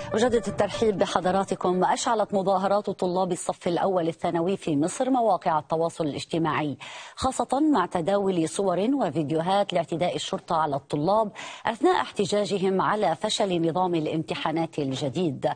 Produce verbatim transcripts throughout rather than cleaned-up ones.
أجدد الترحيب بحضراتكم. أشعلت مظاهرات طلاب الصف الأول الثانوي في مصر مواقع التواصل الاجتماعي، خاصة مع تداول صور وفيديوهات لاعتداء الشرطة على الطلاب أثناء احتجاجهم على فشل نظام الامتحانات الجديد.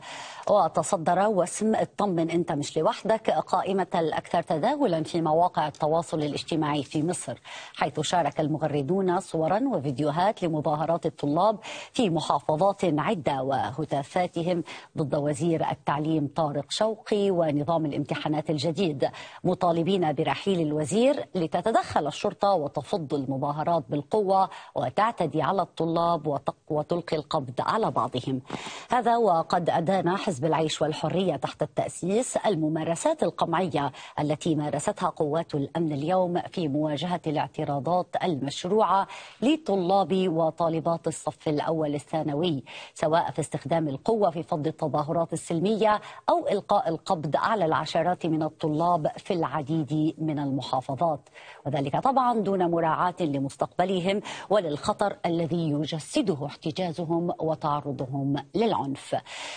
وتصدر وسم اطمن أنت مش لوحدك قائمة الأكثر تداولا في مواقع التواصل الاجتماعي في مصر، حيث شارك المغردون صورا وفيديوهات لمظاهرات الطلاب في محافظات عدة وهتافاتهم ضد وزير التعليم طارق شوقي ونظام الامتحانات الجديد، مطالبين برحيل الوزير لتتدخل الشرطة وتفض المظاهرات بالقوة وتعتدي على الطلاب وتلقي القبض على بعضهم. هذا وقد أدان حزب العيش والحرية تحت التأسيس الممارسات القمعية التي مارستها قوات الأمن اليوم في مواجهة الاعتراضات المشروعة لطلاب وطالبات الصف الأول الثانوي، سواء في استخدام القوة في فض التظاهرات السلمية أو إلقاء القبض على العشرات من الطلاب في العديد من المحافظات، وذلك طبعا دون مراعاة لمستقبلهم وللخطر الذي يجسده احتجازهم وتعرضهم للعنف.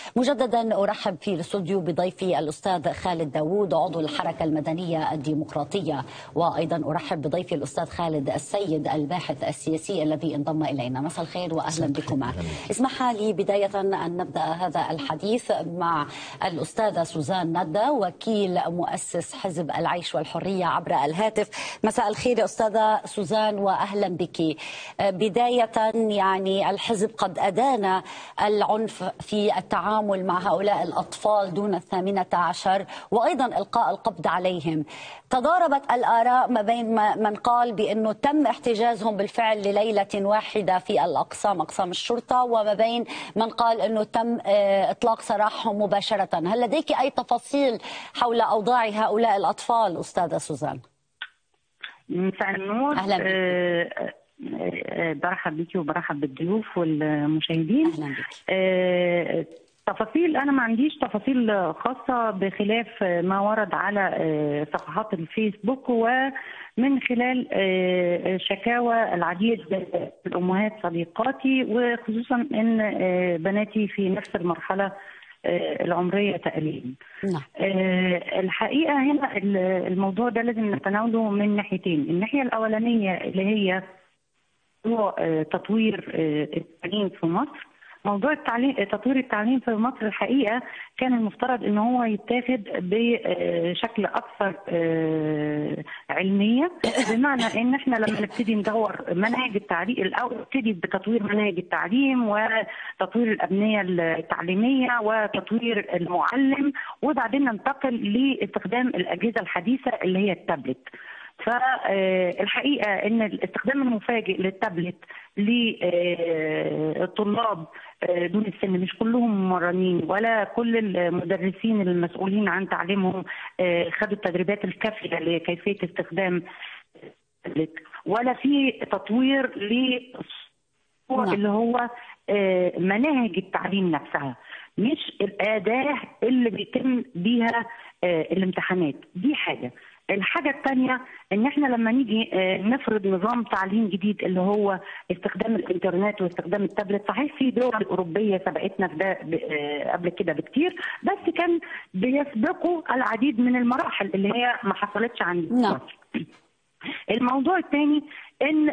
مجددا أرحب في الاستوديو بضيفي الأستاذ خالد داوود عضو الحركة المدنية الديمقراطية، وأيضا أرحب بضيفي الأستاذ خالد السيد الباحث السياسي الذي انضم إلينا. مساء الخير وأهلا بكما. اسمح لي بداية أن نبدأ هذا الحديث مع الأستاذة سوزان ندى وكيل مؤسس حزب العيش والحرية عبر الهاتف. مساء الخير يا أستاذة سوزان وأهلا بك. بداية يعني الحزب قد أدان العنف في التعامل مع هؤلاء الأطفال دون الثامنة عشر وأيضا إلقاء القبض عليهم. تضاربت الآراء ما بين من قال بأنه تم احتجازهم بالفعل لليلة واحدة في الأقسام أقسام الشرطة، وما بين من قال أنه تم إطلاق سراحهم مباشرة. هل لديك أي تفاصيل حول أوضاع هؤلاء الأطفال أستاذة سوزان؟ مساء النور. أهلا بك. أه أه برحب بك وبرحب بالضيوف والمشاهدين. أهلا بك. أه تفاصيل أنا ما عنديش تفاصيل خاصة بخلاف ما ورد على صفحات الفيسبوك ومن خلال شكاوى العديد من الأمهات صديقاتي، وخصوصا أن بناتي في نفس المرحلة العمرية تقريبا. نعم. الحقيقة هنا الموضوع ده لازم نتناوله من ناحيتين. الناحية الأولانية اللي هي هو تطوير التعليم في مصر. موضوع التعليم تطوير التعليم في مصر الحقيقه كان المفترض ان هو يتاخد بشكل اكثر علميه، بمعنى ان احنا لما نبتدي ندور مناهج التعليم الاول نبتدي بتطوير مناهج التعليم وتطوير الابنيه التعليميه وتطوير المعلم، وبعدين ننتقل لاستخدام الاجهزه الحديثه اللي هي التابلت. فالحقيقه ان الاستخدام المفاجئ للتابلت للطلاب دون السن، مش كلهم ممرنين ولا كل المدرسين المسؤولين عن تعليمهم خدوا التدريبات الكافيه لكيفيه استخدام التابلت، ولا في تطوير ل اللي هو مناهج التعليم نفسها، مش الاداه اللي بيتم بيها الامتحانات. دي حاجه. الحاجة الثانية ان احنا لما نيجي نفرض نظام تعليم جديد اللي هو استخدام الانترنت واستخدام التابلت، صحيح في دول اوروبية سبقتنا في ده قبل كده بكتير، بس كان بيسبقوا العديد من المراحل اللي هي ما حصلتش عندنا. نعم. الموضوع الثاني ان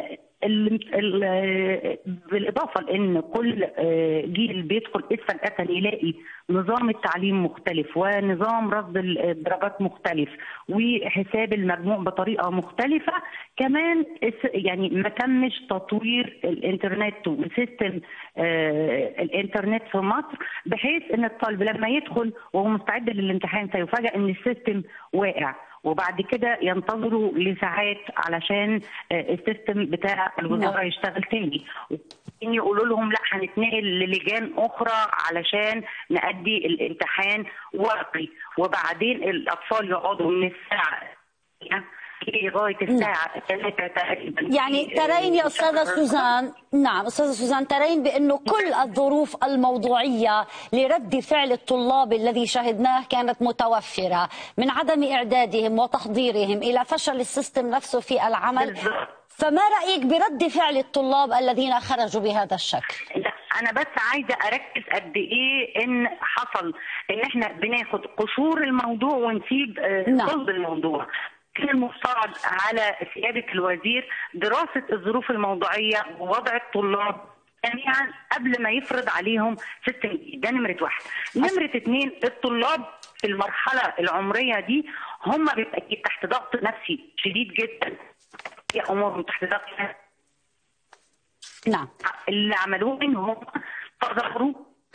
بالاضافه لان كل جيل بيدخل فجاه يلاقي نظام التعليم مختلف ونظام رصد الدرجات مختلف وحساب المجموع بطريقه مختلفه، كمان يعني ما تمش تطوير الانترنت وسيستم الانترنت في مصر، بحيث ان الطالب لما يدخل وهو مستعد للامتحان سيفاجأ ان السيستم واقع، وبعد كده ينتظروا لساعات علشان السيستم بتاع الوزاره يشتغل تاني، يقولوا لهم لا هنتنقل للجان اخرى علشان نأدي الامتحان ورقي، وبعدين الاطفال يقعدوا من الساعه لغايه الساعه ثلاثة تقريبا. يعني ترين يا استاذه سوزان، نعم استاذه سوزان، ترين بانه كل الظروف الموضوعيه لرد فعل الطلاب الذي شهدناه كانت متوفره، من عدم اعدادهم وتحضيرهم الى فشل السيستم نفسه في العمل. فما رايك برد فعل الطلاب الذين خرجوا بهذا الشكل؟ انا بس عايزه اركز قد ايه ان حصل ان احنا بناخد قشور الموضوع ونسيب صلب الموضوع. كان المفترض على سياده الوزير دراسه الظروف الموضوعيه ووضع الطلاب جميعا قبل ما يفرض عليهم سيستم جديد. ده نمره واحد. نمره اثنين، الطلاب في المرحله العمريه دي هم بيبقوا تحت ضغط نفسي شديد جدا، يا امورهم تحت ضغط نفسي. نعم. اللي عملوه ان هم تظاهروا.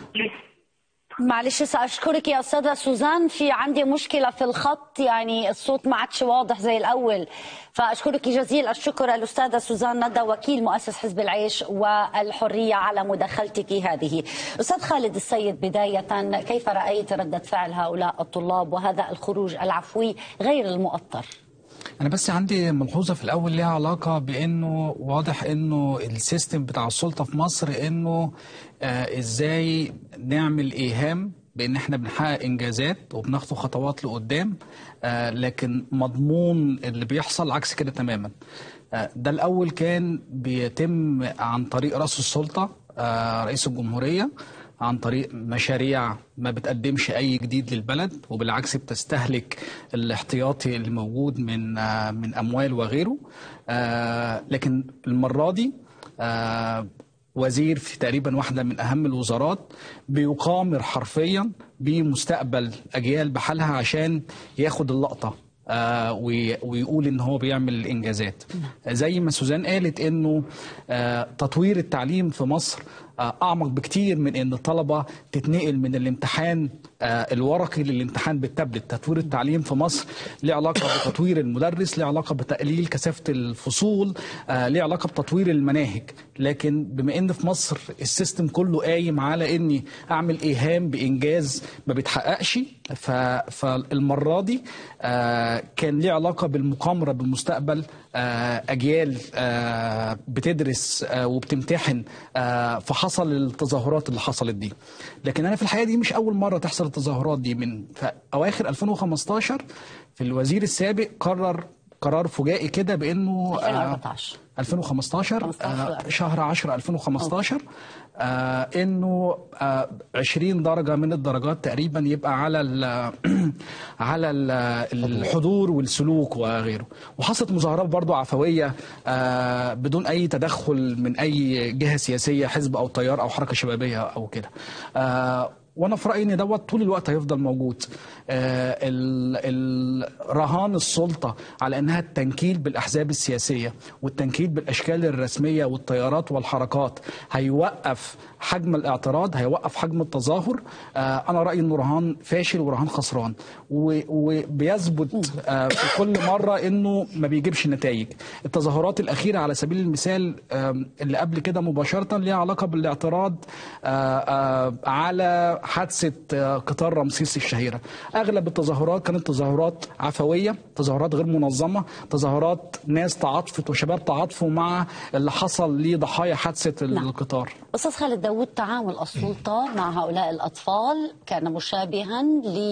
معلش سأشكرك يا أستاذة سوزان، في عندي مشكلة في الخط، يعني الصوت ما عادش واضح زي الأول، فأشكرك جزيل الشكر الأستاذة سوزان ندى وكيل مؤسس حزب العيش والحرية على مداخلتك هذه. أستاذ خالد السيد، بداية كيف رأيت ردة فعل هؤلاء الطلاب وهذا الخروج العفوي غير المؤطر؟ أنا بس عندي ملحوظة في الأول ليها علاقة بأنه واضح أنه السيستم بتاع السلطة في مصر أنه آه إزاي نعمل إيهام بأن احنا بنحقق إنجازات وبناخد خطوات لقدام، آه لكن مضمون اللي بيحصل عكس كده تماما. آه ده الأول كان بيتم عن طريق رئيس السلطة آه رئيس الجمهورية، عن طريق مشاريع ما بتقدمش أي جديد للبلد وبالعكس بتستهلك الاحتياطي اللي موجود من من أموال وغيره. لكن المرة دي وزير في تقريبا واحدة من أهم الوزارات بيقامر حرفيا بمستقبل أجيال بحالها عشان ياخد اللقطة آه ويقول ان هو بيعمل انجازات. زي ما سوزان قالت انه آه تطوير التعليم في مصر آه اعمق بكتير من ان الطلبه تتنقل من الامتحان آه الورقي للامتحان بالتابلت. تطوير التعليم في مصر له علاقه بتطوير المدرس، له علاقه بتقليل كثافه الفصول، آه له علاقه بتطوير المناهج. لكن بما ان في مصر السيستم كله قايم على اني اعمل ايهام بانجاز ما بيتحققش، فالمره دي آه كان ليه علاقه بالمقامره بمستقبل آه اجيال آه بتدرس آه وبتمتحن، آه فحصل التظاهرات اللي حصلت دي. لكن انا في الحقيقه دي مش اول مره تحصل التظاهرات دي. من اواخر ألفين وخمستاشر في الوزير السابق قرر قرار فجائي كده بانه ألفين وأربعتاشر ألفين وخمستاشر آه شهر عشرة ألفين وخمستاشر آه انه آه عشرين درجه من الدرجات تقريبا يبقى على ال على ال الحضور والسلوك وغيره. وحصلت مظاهرات برضو عفويه آه بدون اي تدخل من اي جهه سياسيه، حزب او تيار او حركه شبابيه او كده. آه وانا في رايي ان دوت طول الوقت هيفضل موجود. آه رهان السلطه على انها التنكيل بالاحزاب السياسيه والتنكيل بالاشكال الرسميه والتيارات والحركات هيوقف حجم الاعتراض، هيوقف حجم التظاهر. آه انا رايي انه رهان فاشل ورهان خسران، وبيثبت آه في كل مره انه ما بيجيبش نتائج. التظاهرات الاخيره على سبيل المثال آه اللي قبل كده مباشره ليها علاقه بالاعتراض آه آه على حادثه قطار رمسيس الشهيره. اغلب التظاهرات كانت تظاهرات عفويه، تظاهرات غير منظمه، تظاهرات ناس تعاطفت وشباب تعاطفوا مع اللي حصل لضحايا حادثه القطار. استاذ خالد داوود، تعامل السلطه مع هؤلاء الاطفال كان مشابها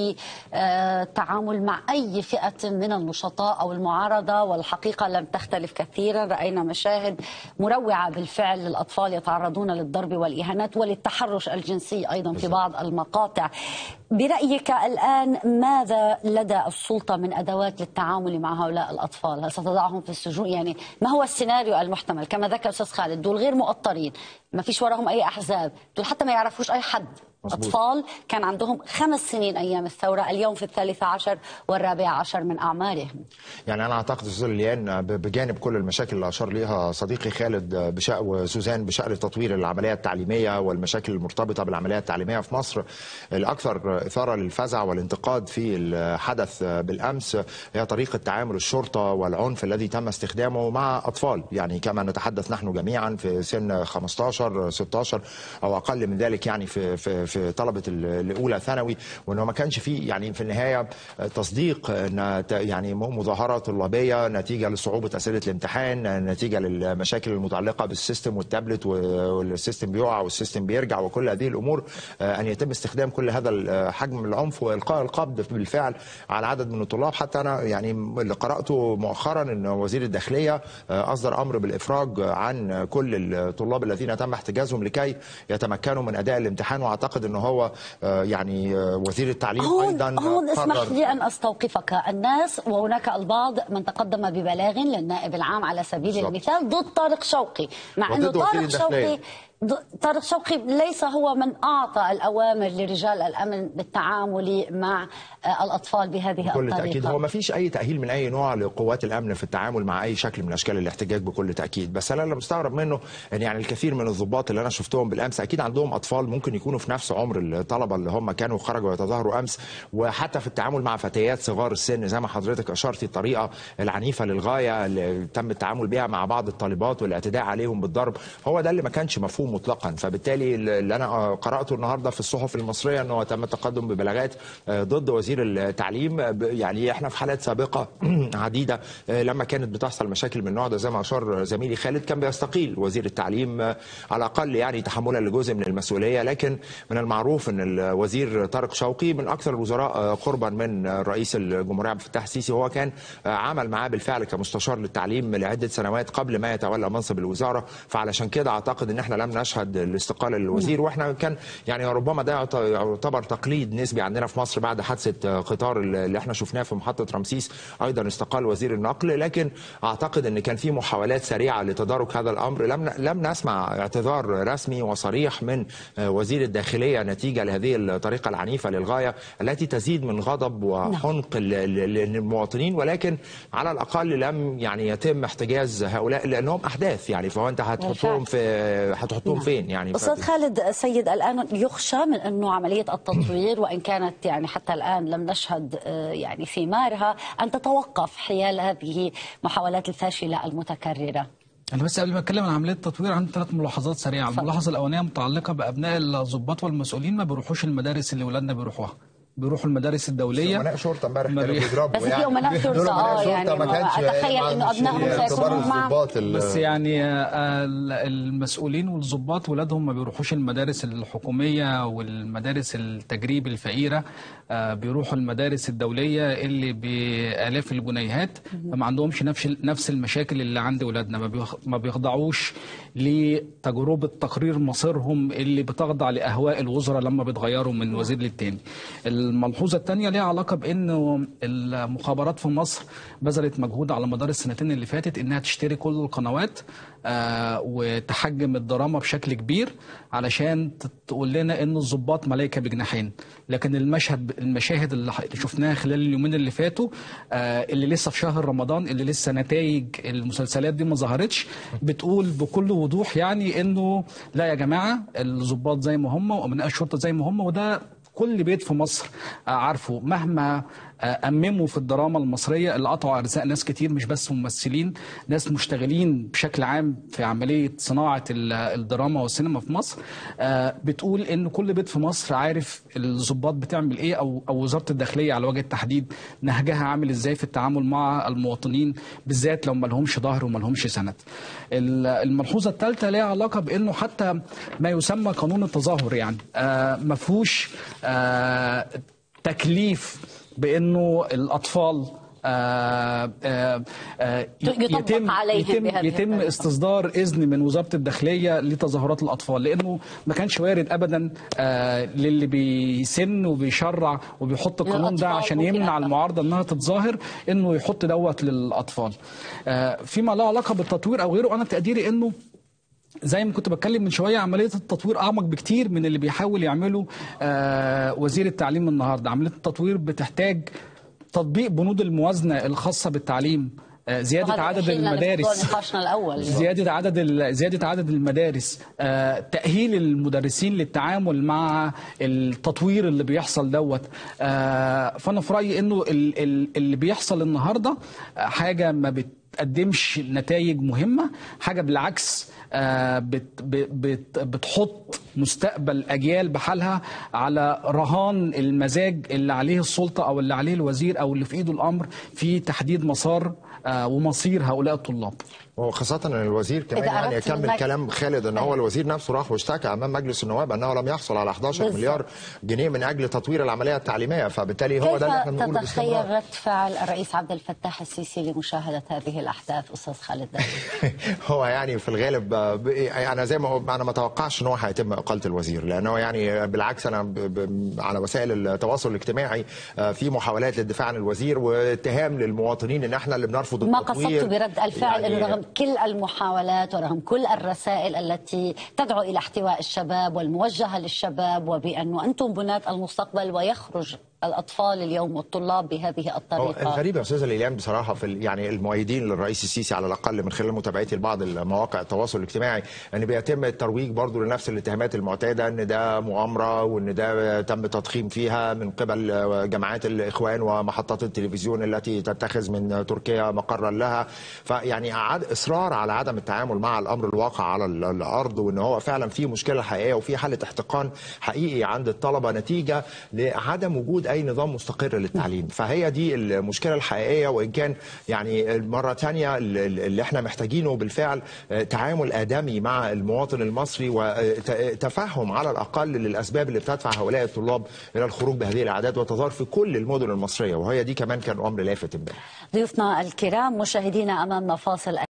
للتعامل مع اي فئه من النشطاء او المعارضه، والحقيقه لم تختلف كثيرا. راينا مشاهد مروعه بالفعل للاطفال يتعرضون للضرب والاهانات وللتحرش الجنسي ايضا في بعض المقاطع. برأيك الآن ماذا لدى السلطة من أدوات للتعامل مع هؤلاء الأطفال؟ هل ستضعهم في السجون؟ يعني ما هو السيناريو المحتمل؟ كما ذكر أستاذ خالد، دول غير مؤطرين، ما فيش وراهم أي أحزاب، دول حتى ما يعرفوش أي حد. مزبوط. أطفال كان عندهم خمس سنين أيام الثورة، اليوم في الثالثة عشر والرابع عشر من أعمارهم. يعني أنا أعتقد أستاذ ليان بجانب كل المشاكل اللي أشار ليها صديقي خالد بشأن وسوزان بشأن تطوير العملية التعليمية والمشاكل المرتبطة بالعملية التعليمية في مصر، الأكثر إثارة للفزع والانتقاد في الحدث بالأمس هي طريقة تعامل الشرطة والعنف الذي تم استخدامه مع أطفال. يعني كما نتحدث نحن جميعا في سن خمستاشر ستاشر أو أقل من ذلك، يعني في في في طلبه الاولى ثانوي، وانه ما كانش فيه يعني في النهايه تصديق ان يعني مظاهره طلابيه نتيجه لصعوبه اسئله الامتحان، نتيجه للمشاكل المتعلقه بالسيستم والتابلت والسيستم بيقع والسيستم بيرجع وكل هذه الامور، ان يتم استخدام كل هذا الحجم من العنف والقاء القبض بالفعل على عدد من الطلاب. حتى انا يعني اللي قراته مؤخرا ان وزير الداخليه اصدر امر بالافراج عن كل الطلاب الذين تم احتجازهم لكي يتمكنوا من اداء الامتحان، واعتقد ان هو يعني وزير التعليم هون ايضا هون اسمح لي ان استوقفك. الناس وهناك البعض من تقدم ببلاغ للنائب العام على سبيل بالضبط. المثال ضد طارق شوقي، مع انه طارق شوقي طارق شوقي ليس هو من أعطى الأوامر لرجال الأمن بالتعامل مع الأطفال بهذه بكل الطريقة. تأكيد هو ما فيش أي تأهيل من أي نوع لقوات الأمن في التعامل مع أي شكل من أشكال الاحتجاج بكل تأكيد. بس أنا اللي مستغرب منه أن يعني الكثير من الضباط اللي أنا شفتهم بالأمس أكيد عندهم أطفال ممكن يكونوا في نفس عمر الطلبة اللي هم كانوا خرجوا يتظاهروا أمس، وحتى في التعامل مع فتيات صغار السن زي ما حضرتك أشرتي الطريقة العنيفة للغاية اللي تم التعامل بها مع بعض الطالبات والاعتداء عليهم بالضرب، هو ده اللي ما كانش مفهوم مطلقا. فبالتالي اللي انا قراته النهارده في الصحف المصريه انه تم التقدم ببلاغات ضد وزير التعليم. يعني احنا في حالات سابقه عديده لما كانت بتحصل مشاكل من النوع ده زي ما اشار زميلي خالد كان بيستقيل وزير التعليم على الاقل يعني تحملا لجزء من المسؤوليه، لكن من المعروف ان الوزير طارق شوقي من اكثر الوزراء قربا من رئيس الجمهوريه عبد الفتاح السيسي، وهو كان عمل معاه بالفعل كمستشار للتعليم لعده سنوات قبل ما يتولى منصب الوزاره، فعلشان كده اعتقد ان احنا لم نشهد الاستقاله للوزير. واحنا كان يعني ربما ده يعتبر تقليد نسبي عندنا في مصر بعد حادثه قطار اللي احنا شفناه في محطه رمسيس، ايضا استقال وزير النقل، لكن اعتقد ان كان في محاولات سريعه لتدارك هذا الامر. لم لم نسمع اعتذار رسمي وصريح من وزير الداخليه نتيجه لهذه الطريقه العنيفه للغايه التي تزيد من غضب وحنق للمواطنين، ولكن على الاقل لم يعني يتم احتجاز هؤلاء لانهم احداث يعني، فهو انت هتحطهم في هتحطهم فين يعني؟ استاذ خالد سيد، الان يخشى من انه عمليه التطوير وان كانت يعني حتى الان لم نشهد يعني ثمارها ان تتوقف حيال هذه المحاولات الفاشله المتكرره. أنا بس قبل ما أتكلم عن عملية التطوير عندي ثلاث ملاحظات سريعة. الملاحظة الأولانية متعلقة بأبناء الضباط والمسؤولين ما بيروحوش المدارس اللي ولادنا بيروحوها، بيروحوا المدارس الدوليه. امناء شرطه امبارح كانوا بيضربوا، بس في امناء شرطه اه يعني اتخيل انه ابنائهم سيكونوا مع بس يعني المسؤولين والضباط ولادهم ما بيروحوش المدارس الحكوميه والمدارس التجريب الفقيره، بيروحوا المدارس الدوليه اللي بالاف الجنيهات، فما عندهمش نفس نفس المشاكل اللي عند ولادنا، ما بيخضعوش لتجربه تقرير مصيرهم اللي بتخضع لاهواء الوزراء لما بيتغيروا من وزير للتاني. الملحوظة الثانية ليها علاقة بأنه المخابرات في مصر بذلت مجهود على مدار السنتين اللي فاتت إنها تشتري كل القنوات آه وتحجم الدراما بشكل كبير علشان تقول لنا إن الضباط ملايكة بجناحين، لكن المشهد المشاهد اللي شفناها خلال اليومين اللي فاتوا آه اللي لسه في شهر رمضان، اللي لسه نتائج المسلسلات دي ما ظهرتش، بتقول بكل وضوح يعني إنه لا يا جماعة الضباط زي ما هم وأمناء الشرطة زي ما هم، وده كل بيت في مصر عارفه. مهما أمموا في الدراما المصرية اللي قطعوا أرزاق ناس كتير، مش بس ممثلين، ناس مشتغلين بشكل عام في عملية صناعة الدراما والسينما في مصر، بتقول إن كل بيت في مصر عارف الضباط بتعمل إيه، أو أو وزارة الداخلية على وجه التحديد نهجها عامل إزاي في التعامل مع المواطنين، بالذات لو ما لهمش ظهر وما لهمش سند. الملحوظة الثالثة ليها علاقة بأنه حتى ما يسمى قانون التظاهر يعني ما فيهوش تكليف بأنه الأطفال آآ آآ آآ يتم يتم, يتم استصدار إذن من وزارة الداخلية لتظاهرات الأطفال، لأنه ما كانش وارد أبدا للي بيسن وبيشرع وبيحط القانون ده عشان يمنع المعارضة أنها تتظاهر إنه يحط دوت للأطفال. فيما له علاقة بالتطوير أو غيره، أنا تقديري إنه زي ما كنت بتكلم من شويه عمليه التطوير اعمق بكتير من اللي بيحاول يعمله آه وزير التعليم النهارده. عمليه التطوير بتحتاج تطبيق بنود الموازنه الخاصه بالتعليم، آه زياده عدد المدارس، زياده عدد زياده عدد المدارس، آه تاهيل المدرسين للتعامل مع التطوير اللي بيحصل دوت. آه فانا في رايي انه اللي بيحصل النهارده حاجه ما بت بتقدمش نتائج مهمه، حاجه بالعكس بت بت بتحط مستقبل اجيال بحالها على رهان المزاج اللي عليه السلطه او اللي عليه الوزير او اللي في ايده الامر في تحديد مسار ومصير هؤلاء الطلاب. وخاصة ان الوزير كمان يعني يكمل كلام خالد ان هو الوزير نفسه راح واشتكى امام مجلس النواب انه لم يحصل على احد عشر بالزبط. مليار جنيه من اجل تطوير العملية التعليمية، فبالتالي هو ده اللي احنا بنقوله. كيف تتخيل رد فعل الرئيس عبد الفتاح السيسي لمشاهدة هذه الاحداث استاذ خالد داوود؟ هو يعني في الغالب انا زي ما انا ما اتوقعش ان هو هيتم اقالة الوزير، لانه يعني بالعكس انا على وسائل التواصل الاجتماعي في محاولات للدفاع عن الوزير واتهام للمواطنين ان احنا اللي بنرفض ما التطوير. ما قصدت برد الفعل يعني انه رغم كل المحاولات ورغم كل الرسائل التي تدعو الى احتواء الشباب والموجهه للشباب وبانه انتم بناة المستقبل ويخرج الاطفال اليوم والطلاب بهذه الطريقه. الغريب يا استاذه ليليان بصراحه في يعني المؤيدين للرئيس السيسي على الاقل من خلال متابعتي لبعض المواقع التواصل الاجتماعي ان يعني بيتم الترويج برضه لنفس الاتهامات المعتاده ان ده مؤامره وان ده تم تضخيم فيها من قبل جماعات الاخوان ومحطات التلفزيون التي تتخذ من تركيا مقرا لها. فيعني اصرار على عدم التعامل مع الامر الواقع على الارض وان هو فعلا في مشكله حقيقيه وفي حاله احتقان حقيقي عند الطلبه نتيجه لعدم وجود اي نظام مستقر للتعليم. فهي دي المشكله الحقيقيه، وان كان يعني مره ثانيه اللي احنا محتاجينه بالفعل تعامل ادمي مع المواطن المصري وتفهم على الاقل للاسباب اللي بتدفع هؤلاء الطلاب الى الخروج بهذه الاعداد وتظهر في كل المدن المصريه، وهي دي كمان كان امر لافت امبارح. ضيوفنا الكرام مشاهدينا امامنا فاصل